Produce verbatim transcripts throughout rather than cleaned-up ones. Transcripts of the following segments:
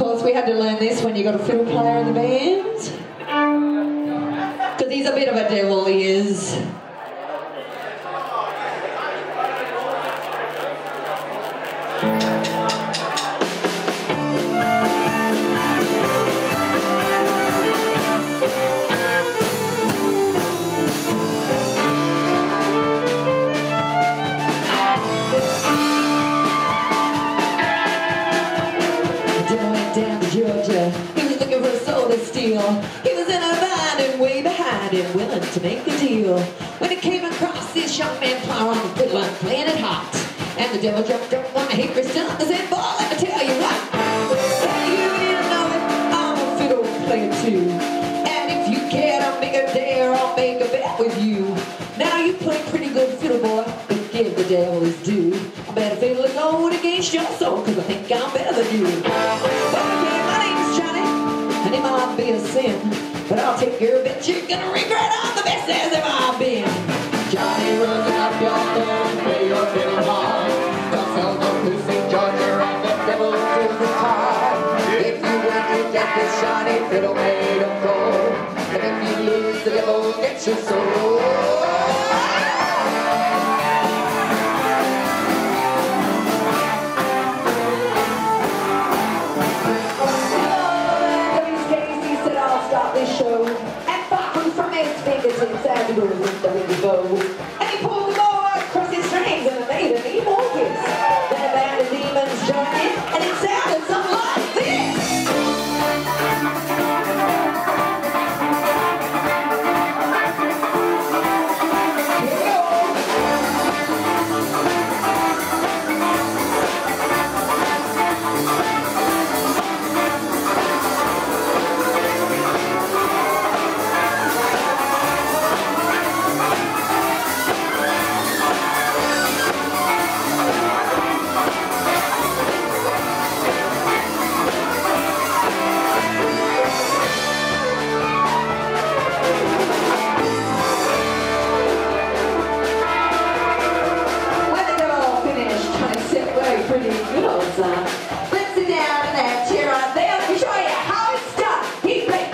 course, we had to learn this when you got a fiddle player in the band. Because he's a bit of a devil, he is. He was in a band and way behind him, willing to make a deal. When he came across this young man playing on the fiddle and playing it hot, and the devil jumped up on the hickory stump and said, "Boy, let me tell you what, hey, you didn't know it, I'm a fiddle player too. And if you care to make a dare, I'll make a bet with you. Now you play pretty good fiddle, boy, but give the devil his due. I bet a fiddle is going against your soul, cause I think I'm better than you. But okay, my name's Johnny, and it might be a sin, but I'll take your bet you're gonna regret all the best as have I been. Johnny running up your door, play your fiddle hard. Don't tell no who Saint George and the devil to the card. If you win, you get this shiny fiddle made of gold, and if you lose, the devil gets your soul. Show and Bachman from his fingertips as he goes with the windy bow. And he pulled the bow across his strings and it made an evil kiss. Then a band of demons joined in and it sounded something like this. Let's sit down in that chair right there. Let me show you how it's done. He played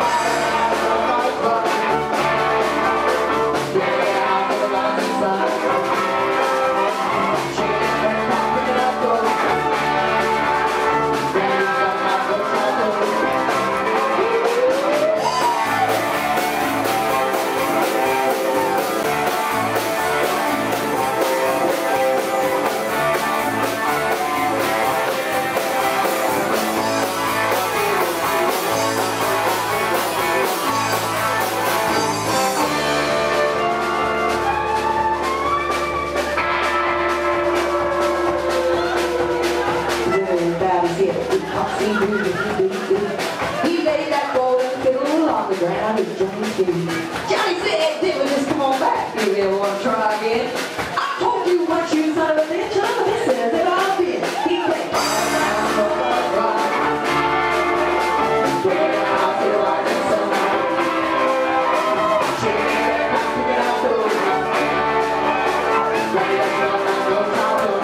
He laid that golden fiddle on the ground with Johnny's feet. Johnny said, "Devil, just come on back. You ever want to try again? I told you once, you son of a bitch, I'm the best as ever I've been." He played round, round, round, way out to the right and sun. Shake it back, pick it out, go. Right up, down, down, go, down, go.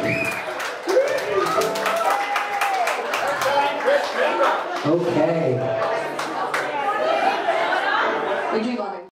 Okay.